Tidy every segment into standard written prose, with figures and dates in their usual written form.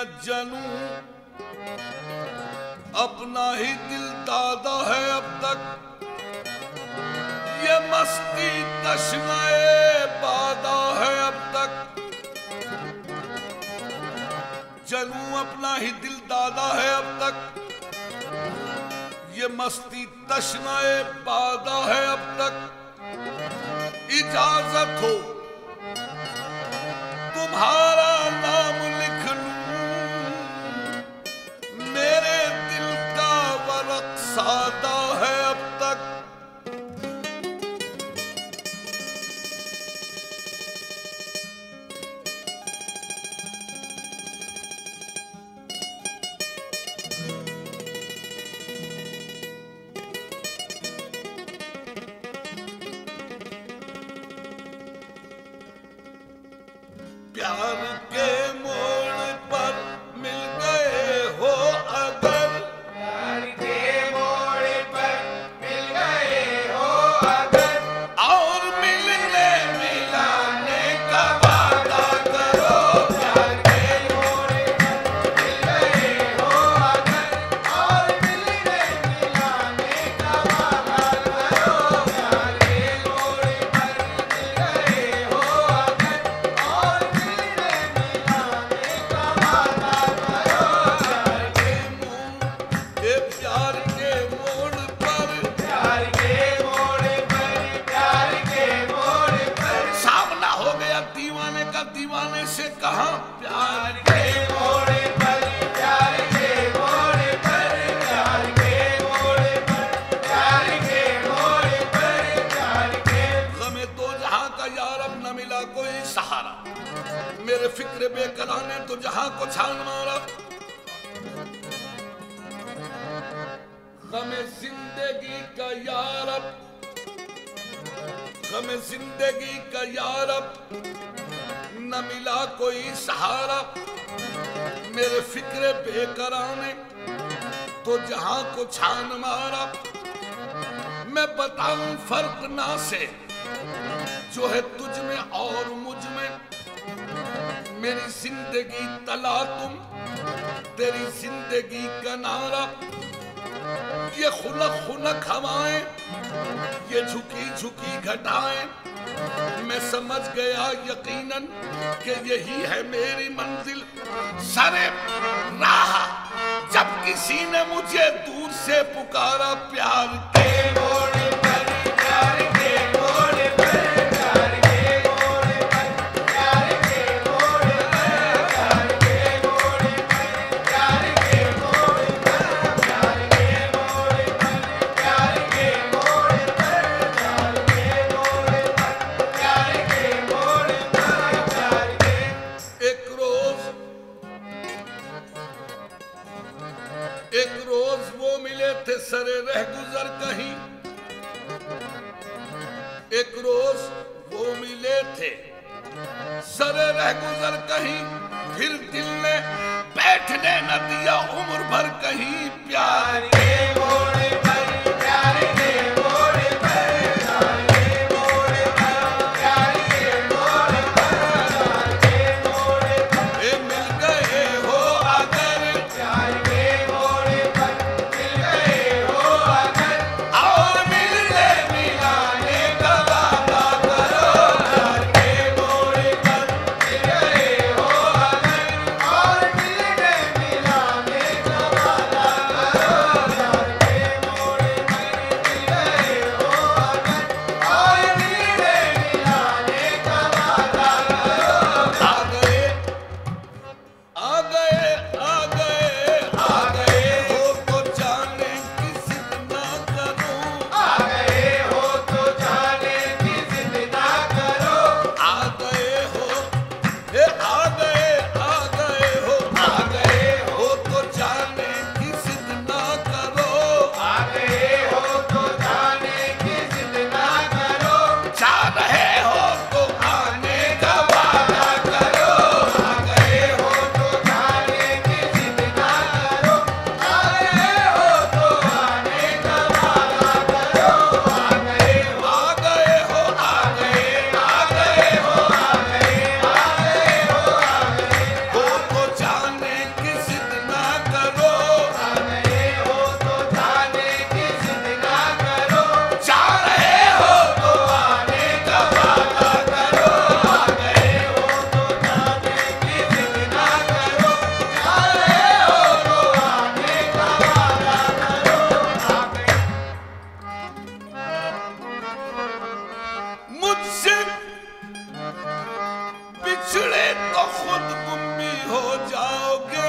जनू अपना ही दिल दादा है अब तक, ये मस्ती तश्नाए बादा है अब तक। जनू अपना ही दिल दादा है अब तक, ये मस्ती तश्नाए बादा है अब तक। इजाजत हो तुम्हारा नाम लिख लूं, मेरे दिल का वरक सादा है अब तक। प्यार के मोड़ पर मिल गए हो अगर, प्यार के मोड़ पर मिल गए हो अगर, और मिलने मिलाने का वादा करो। प्यार के मोड़ पर मिल गए हो अगर, और मिलने मिलाने का वादा करो। प्यार के मोड़ पर मिल गए हो अगर, और मिलने मिलाने का वादा करो। प्यार के मोड़ पर प्यार के मोड़ पर, प्यार के मोड़ पर, सामना हो गया दीवाने का दीवाने से कहा प्यार। प्यार के मोड़ पर, प्यार के मोड़ पर, प्यार के मोड़ पर, प्यार के मोड़ पर, प्यार के। हमें तो जहां का यार अब न मिला कोई सहारा, मेरे फिक्र बेकरार ने तो जहां को छान मारा। हमें जिंदगी का यार अब, हमें जिंदगी का यार अब न मिला कोई सहारा, मेरे फिक्र बेकरार ने तो जहां को छान मारा। मैं बताऊं फर्क ना से जो है तुझ में और मुझ में, मेरी जिंदगी तला तुम, तेरी जिंदगी का नारा। ये खुनक खुनक हवाएं, ये झुकी झुकी घटाएं, मैं समझ गया यकीनन कि यही है मेरी मंजिल। सरे राह जब किसी ने मुझे दूर से पुकारा, प्यार के मोड़ पर, प्यार के मोड़ पर, प्यार के मोड़ पर, प्यार के मोड़ पर, प्यार के मोड़ पर, प्यार के मोड़ पर, प्यार के मोड़ पर, प्यार के मोड़ पर, प्यार के मोड़ पर, प्यार के मोड़ पर, प्यार के। एक रोज वो मिले थे सरे रह गुजर कहीं, एक रोज वो मिले थे सरे रह गुजर कहीं, फिर दिल ने बैठने न दिया उम्र भर कहीं। प्यार के मोड़ पर, प्यार के मोड़ पर, प्यार के मोड़ पर, प्यार के मोड़ पर, प्यार के मोड़ पर, ए मिल गए हो अगर, प्यार के मोड़ पर मिल गए हो अगर, और मिलने मिलाने का वादा करो। प्यार के मोड़ पर मिल गए हो अगर, और मिलने मिलाने का वादा करो। चिड़े तो खुद गुम भी हो जाओगे,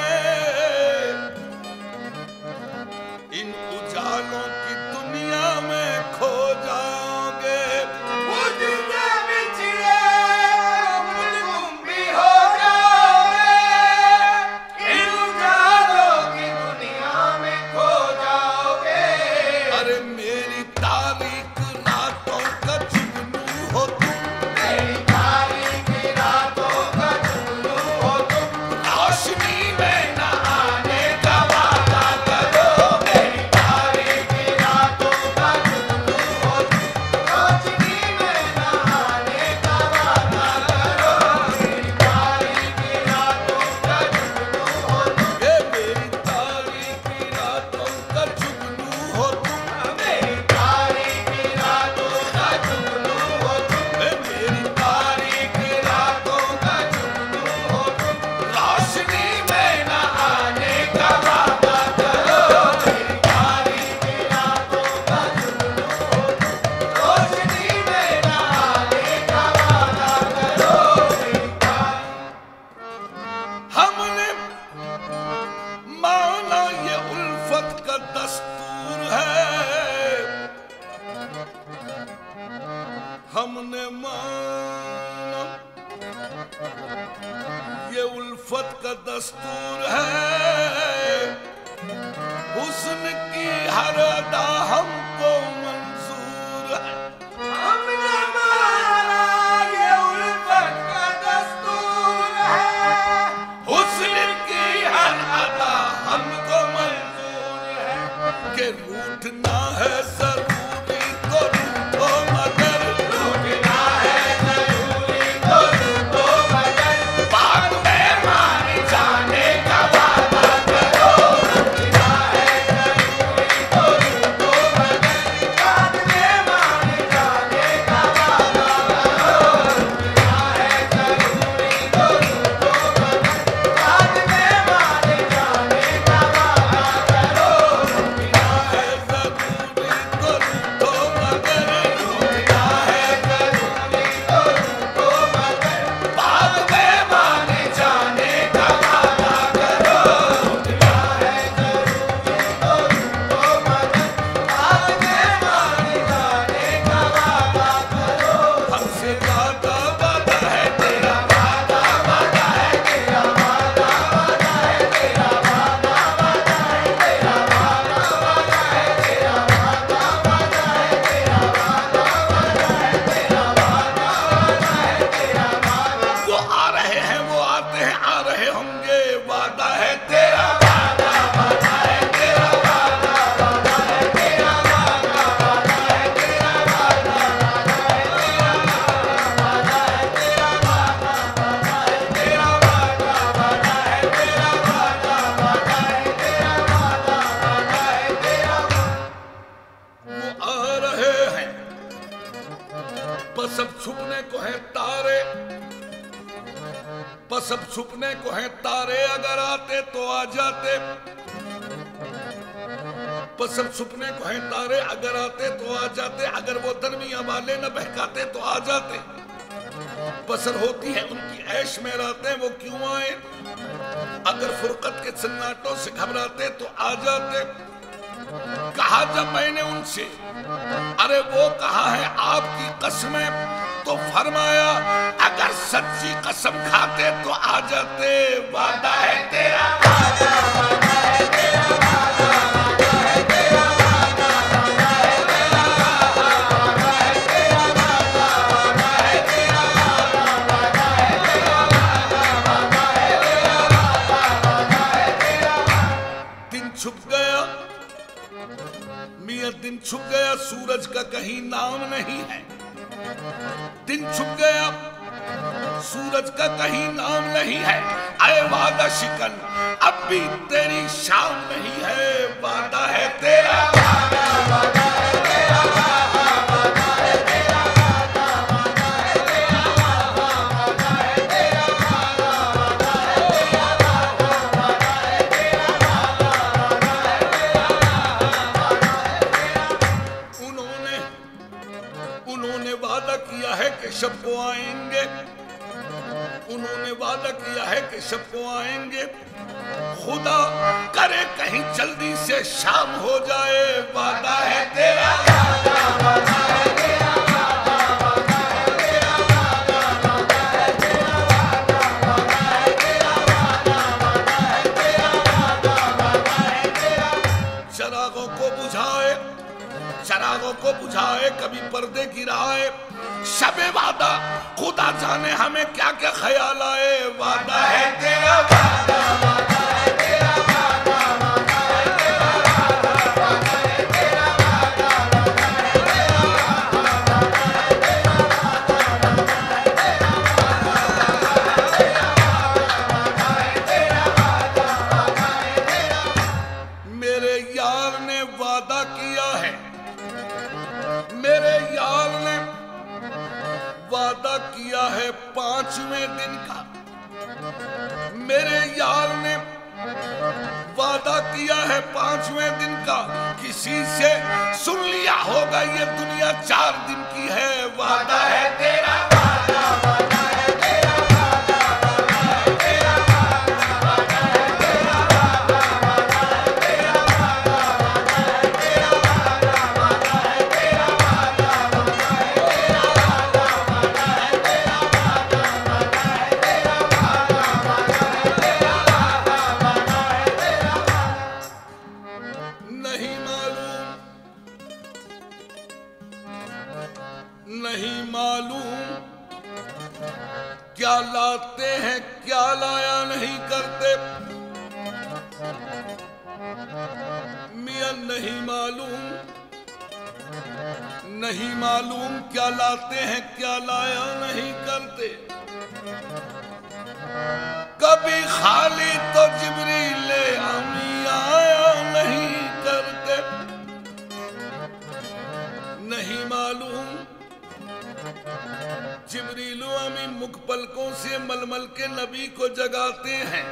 इन उजालों की दुनिया में खो जाओगे। मुझसे बिछड़े खुद गुम भी हो जाओगे, इन उजालों की दुनिया में खो जाओगे। अरे मेरी तारीख रातों का जुगनू हो तुम, मेरी तारीख रातों का जुगनू हो तुम, रोशनी में न आने का वादा करो। मेरी तारीख रातों का जुगनू हो तुम, रोशनी में न आने का वादा करो। मेरी तारीख रातों का जुगनू हो तुम, ये मेरी तारीख रातों का जुगनू हो तुम, मेरी तारीख रातों का जुगनू हो तुम, ये मेरी तारीख रातों का जुगनू हो तुम, रोशनी में न आने का वादा करो। मेरी तारीख रातों का जुगनू हो तुम, रोशनी में न आने का वादा करो। मेरी हमने माना ये उल्फत का दस्तूर है, हमने माना ये उल्फत का दस्तूर है, हुस्न की हर अदा हमको मंजूर है। हमने माना ये उल्फत का दस्तूर है, हुस्न की हर अदा हमको मंजूर है, कि रूठना है जरूरी तो रूठो मगर, रूठना है जरूरी तो रूठो मगर, बाद में मान जाने का वादा करो। रूठना है जरूरी तो रूठो मगर, बाद में मान जाने का वादा करो। रूठना है जरूरी तो रूठो मगर, बाद में मान जाने का वादा करो। रूठना है जरूरी तो रूठो मगर, रूठना है जरूरी तो रूठो मगर, बाद में मान जाने का वादा करो। रूठना है जरूरी तो रूठो मगर, बाद में मान जाने का वादा करो। हमसे वादा वादा है तेरा, वादा वादा है तेरा, वादा वादा है तेरा, वादा वादा है तेरा, वादा वादा है तेरा, वादा वादा है तेरा, वादा वादा है तेरा, वादा वादा है तेरा, वादा जो आ रहे हैं वो आते हैं, आ रहे होंगे, वादा है तेरा, वादा वादा है तेरा, वादा वादा है तेरा, वादा वादा है तेरा, वादा वादा है तेरा, वादा है तेरा, वादा वादा है तेरा, वादा वादा है तेरा, वादा वादा है तेरा, वादा वादा है तेरा। वो आ रहे हैं, बस अब छुपने को है तारे, बस अब छुपने को है तारे, अगर आते तो आ जाते, बस अब छुपने को है तारे, अगर आते तो आ जाते, अगर वो दरमिया वाले न बहकाते तो आ जाते, बसर होती है उनकी ऐश में रातें, वो क्यों आए, अगर फुरकत के सन्नाटों से घबराते तो आ जाते। कहा जब मैंने उनसे, अरे वो कहा है आपकी कसमें, तो फरमाया अगर सच्ची कसम खाते तो आ जाते, वादा है तेरा, वादा वादा है तेरा, वादा वादा है तेरा, वादा वादा है तेरा, वादा है तेरा, वादा वादा है तेरा, वादा वादा है तेरा, वादा वादा है तेरा, वादा वादा है तेरा। दिन छुप गया मियां, दिन छुप गया, सूरज का कहीं नाम नहीं है, दिन छुप गया, सूरज का कहीं नाम नहीं है, आए वादा शिकन अब भी तेरी शाम नहीं है, वादा है तेरा, वादा वादा है तेरा, वादा वादा है तेरा, वादा वादा है तेरा, वादा वादा है तेरा, वादा वादा है तेरा, वादा वादा है तेरा, वादा वादा है तेरा, वादा वादा है तेरा। उन्होंने वादा किया है कि शब को आएंगे, तूने वादा किया है कि सबको आएंगे, खुदा करे कहीं जल्दी से शाम हो जाए। वादा है तेरा, चरागों को बुझाए, कभी पर्दे गिराए। शबे वादा खुदा जाने हमें क्या क्या ख्याल आए। वादा है तेरा, वादा वादा है तेरा, वादा वादा है तेरा, वादा वादा है तेरा, वादा वादा है तेरा, वादा वादा है तेरा, वादा वादा है तेरा। मेरे यार ने वादा किया है, मेरे यार ने वादा किया है 5वें दिन का। मेरे यार ने वादा किया है 5वें दिन का। किसी से सुन लिया होगा ये दुनिया 4 दिन की है। वादा है तेरा, वादा वादा है तेरा, वादा वादा है तेरा, वादा वादा है तेरा, वादा वादा है तेरा, वादा वादा है तेरा, वादा वादा है तेरा, वादा वादा है तेरा, वादा वादा है तेरा, वादा वादा है तेरा, वादा वादा है तेरा, वादा वादा है तेरा। नहीं मालूम, नहीं मालूम क्या लाते हैं क्या लाया नहीं करते। मियां नहीं मालूम, नहीं मालूम क्या लाते हैं क्या लाया नहीं करते। कभी खाली तो जिब्रील अमी आया नहीं करते। नहीं मालूम जिब्रील अमी मुख पलकों से मलमल के नबी को जगाते हैं।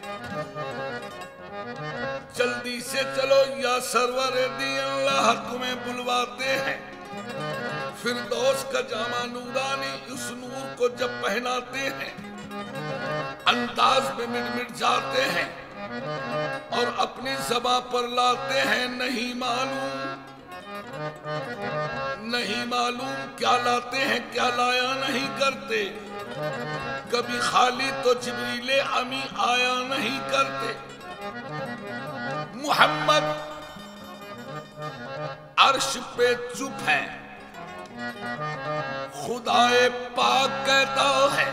जल्दी से चलो या सरवर दी अल्लाह तुम्हें बुलवाते हैं। फिरदौस का जामा नूरानी उस नूर को जब पहनाते हैं, अंदाज में मिट जाते हैं और अपनी ज़बां पर लाते हैं। नहीं मालूम, नहीं मालूम क्या लाते हैं क्या लाया नहीं करते। कभी खाली तो जिब्रील अमी आया नहीं करते। मुहम्मद अर्श पे चुप है, खुदाए पाक कहता है।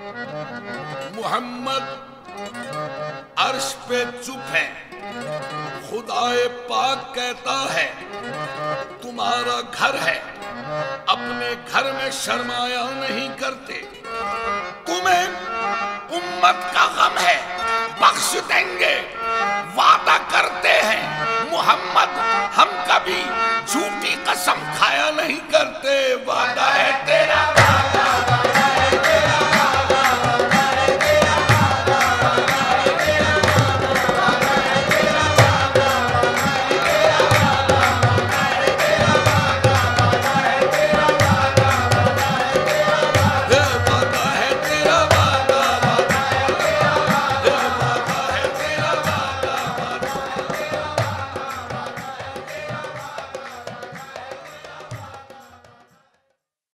मुहम्मद अर्श पे चुप है, खुदाए पाक कहता है। तुम्हारा घर है, अपने घर में शर्माया नहीं करते। तुम्हें उम्मत का गम है, बख्श देंगे वादा करते हैं। मुहम्मद हम कभी झूठी कसम खाया नहीं करते। वादा है तेरा।